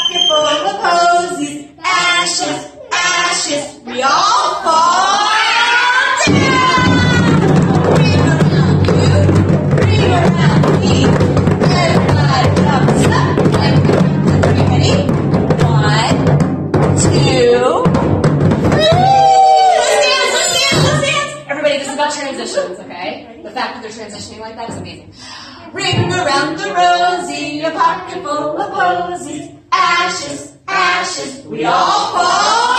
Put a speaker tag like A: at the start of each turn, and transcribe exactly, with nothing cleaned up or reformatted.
A: pocket full of posies. Ashes, ashes, we all fall down. Ring around you, ring around me. Everybody jumps up and are you ready? One, two, three. Let's dance, let's dance, let's dance. Everybody, this is about transitions, okay? The fact that they're transitioning like that is amazing. Ring around the rosy, a pocket full of posies. Ashes, ashes, we all fall